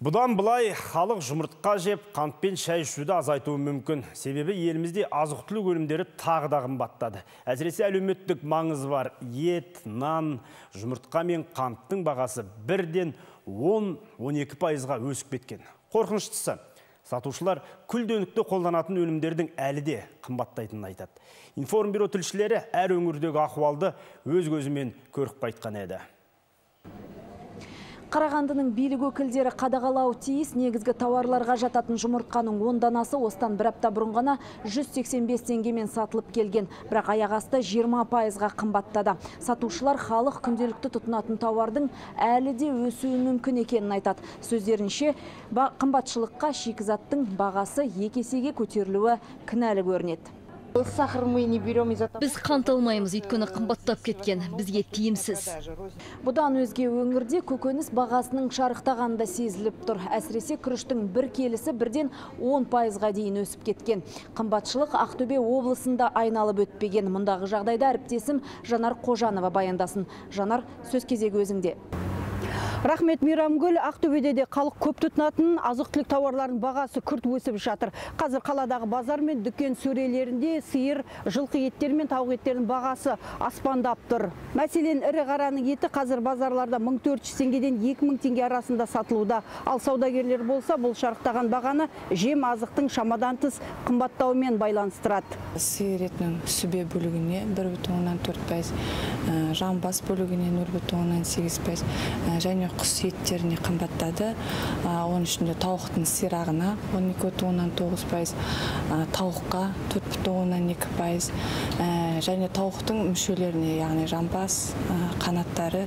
Бұдан былай халық жұмыртқа жеп, қантпен шай ішуді азайтуы мүмкін. Себебі елімізде азық-түлік өнімдері тағы да қымбаттады. Әсіресе әлеуметтік маңызы бар ет, нан, жұмыртқа мен қанттың бағасы бірден 10-12%-ға өсіп кеткен. Қорқыныштысы, сатушылар күлдөнікті қолданатын өнімдердің әлі де қымбаттайтынын айтады. Информбюро тілшілері әр өңірдегі ахуалды өз көзімен көріп қайтқан еді. Қарағандының билік өкілдері қадағалау тиіс, негізгі тауарларға жататын жұмыртқаның 10 данасы остан бір апта бұрын ғана 185 теңгемен сатылып келген, бірақ аяқ асты 20%-ға қымбаттады. Сатушылар халық күнделікті тұтынатын тауардың әлі де өсуі мүмкін екенін айтады. Сөздерінше, қымбатшылыққа шикізаттың бағасы 2 есеге көтерілуі кінәлі көрінеді. Біз қант алмаймыз, өйткені қымбаттап кеткен, бізге тиімсіз. Бұдан өзге өңірде көкөніс бағасының шарықтағанда сезіліп тұр. Әсіресе күріштің бір келісі бірден 10%-ға дейін өсіп кеткен. Қымбатшылық Ақтөбе облысында айналып өтпеген. Мұндағы жағдайда әріптесім Жанар Қожанова баяндасын. Жанар, сөз кезегі өзіңде. Рахмет, Мейрамгүл. Ақтөбеде де халық көп тұтынатын азық-түлік тауарлардың бағасы күрт өсіп жатыр. Қазір қаладағы базар мен дүкен сөрелерінде сиыр, жылқы еттері мен тауық еттерінің бағасы аспандап тұр. Мәселен, ірі қараның еті қазір базарларда 1400 теңгеден 2000 теңге арасында сатылуда. Ал саудагерлер болса, бұл шарықтаған бағаны жем азықтың шамадан тыс қымбаттауымен байланыстырады. Сиыр етінің сүбе бөлігіне 1,4%, жамбас бөлігіне 0,8%, және құс еттеріне қымбаттады. Оның ішінде тауықтың сирағына 12,9%, тауыққа 4,2%, және тауықтың мүшелеріне, яғни жамбас, қанаттары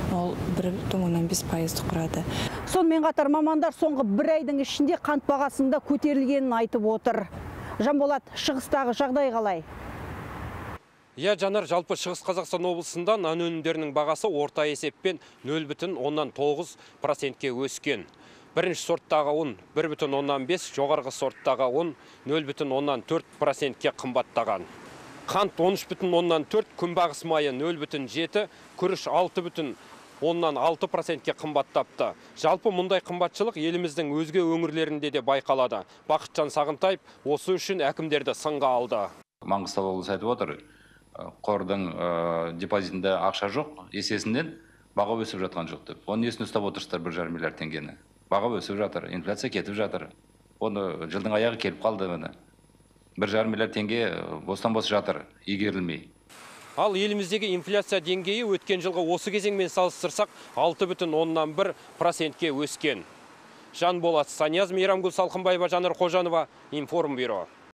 1,5% құрады. Сонымен қатар мамандар соңғы бір айдың ішінде қант бағасында көтерілгенін айтып отыр. Жанболат, шығыстағы жағдай қалай? Жанар, жалпы Шығыс Қазақстан облысында нан өнімдерінің бағасы орта есеппен 0,9%-ке өскен. Бірінші сорттағы ұн 1,5, жоғарғы сорттағы ұн 0,4%-ке қымбаттаған. Қант 13,4, күнбағыс майы 0,7, күріш 6,6%-ке қымбаттапты. Жалпы мұндай қымбатшылық еліміздің өзге өңірлерінде де байқалады. Бақытжан Сағынтаев осы үшін әкімдерді сынға алды. Маңғыстау облысы айтып отыр, қордың депозитінде ақша жоқ, есесінен баға өсіп жатқан жоқ деп. Оны несін ұстап отырсыздар 1,5 миллиард теңгені? Баға өсіп жатыр, инфляция кетіп жатыр. Оны жылдың аяғы келіп қалды міне. 1,5 миллиард теңге бостан-бос жатыр, игерілмей. Ал еліміздегі инфляция деңгейі өткен жылғы осы кезеңмен салыстырсақ 6,1%-ке өскен. Жанболат Санияз, Мейрамгүл Салқынбаева, Жанар Қожанова, Информбюро.